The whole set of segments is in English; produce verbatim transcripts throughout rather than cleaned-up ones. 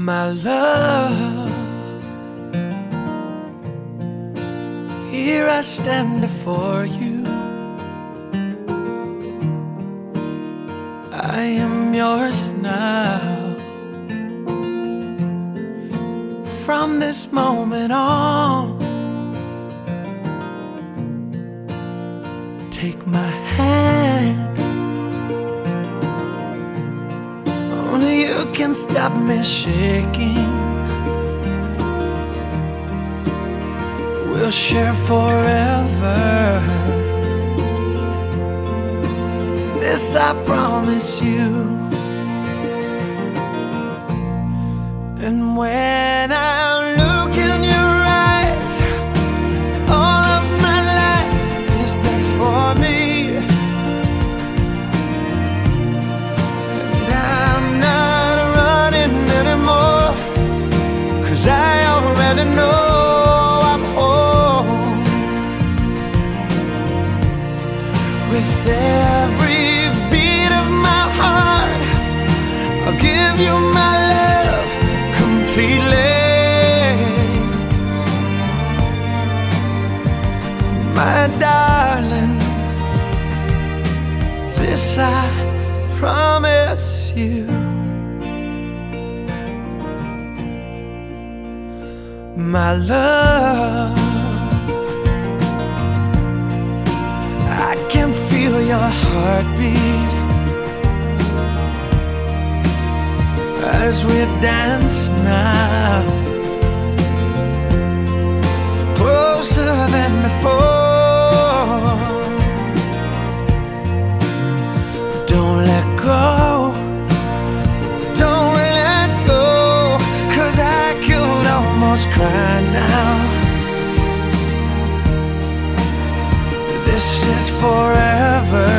My love, here I stand before you. I am yours now. From this moment on, take my hand. Only you can stop me shaking. We'll share forever. This I promise you. And when I look in your eyes, all of my life is before me. And I'm not running anymore, 'cause I already know I'm home. With every beat of my heart, I'll give you my love completely. My darling, this I promise you. My love, I can feel your heartbeat as we dance now, closer than before. Don't let go, don't let go, 'cause I could almost cry now. This is forever.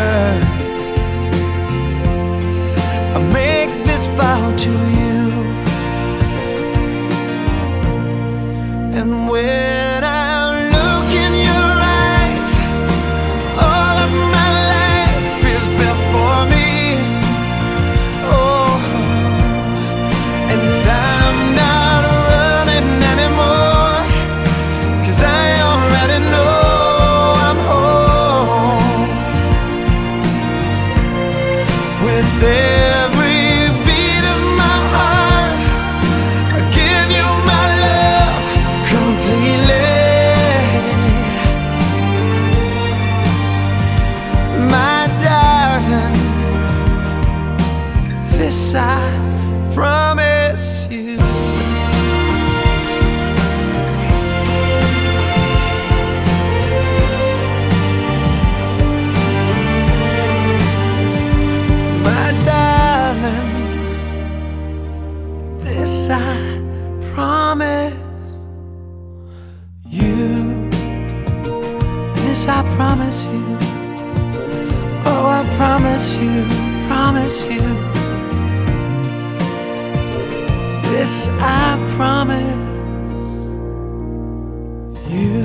I make this vow to you. And when I look in your eyes, all of my life is before me. Oh, and I'm not running anymore, 'cause I already know I'm home. With every beat of my heart, I give you my love completely. My darling, this I promise you. My darling, this I promise you. This I promise you. Oh, I promise you, promise you. This I promise you.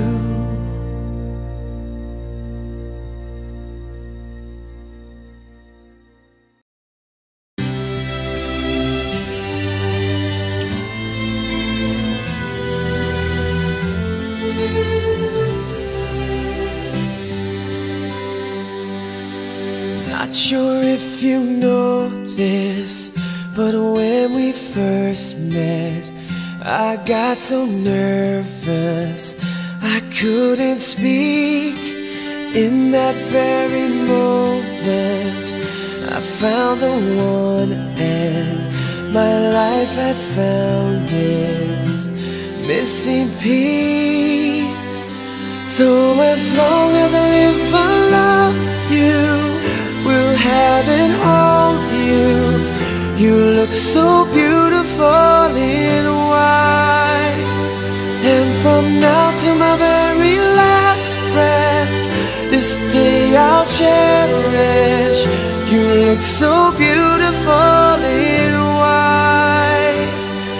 Not sure if you know this, but when we first met, I got so nervous I couldn't speak. In that very moment, I found the one, and my life had found its missing piece. So as long as I live, I love you, will have and hold you. You look so beautiful in white, and from now to my very last breath, this day I'll cherish. You look so beautiful in white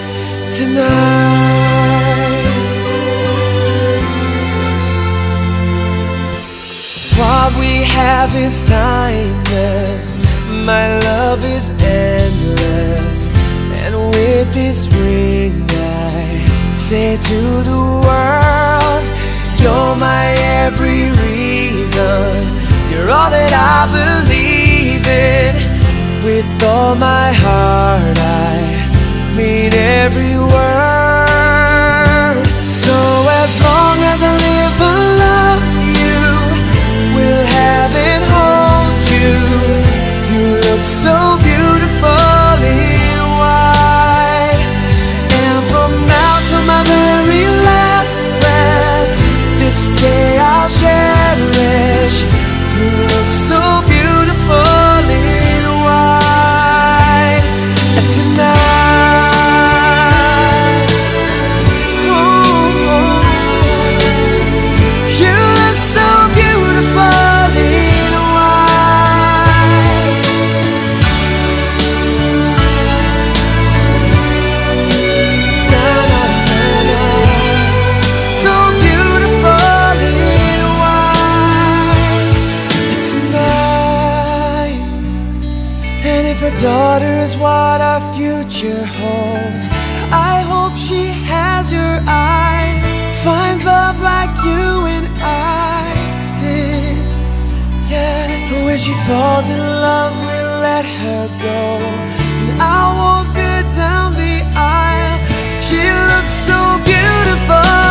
tonight. What we have is timeless, my love is endless, and we with this ring I say to the world, you're my every reason, you're all that I believe in. With all my heart I mean every word. So as long as I live I love you, will have and hold you. You look so beautiful in white, and from now to my very last breath, this day I'll cherish. You look so beautiful in white tonight. Oh, oh. You look so beautiful in white. Na, na, na, na. So beautiful in white tonight. And if a daughter is what our future holds, I hope she has your eyes, finds love like you and I did. Yeah, but when she falls in love, we'll let her go, and I'll walk her down the aisle. She looks so beautiful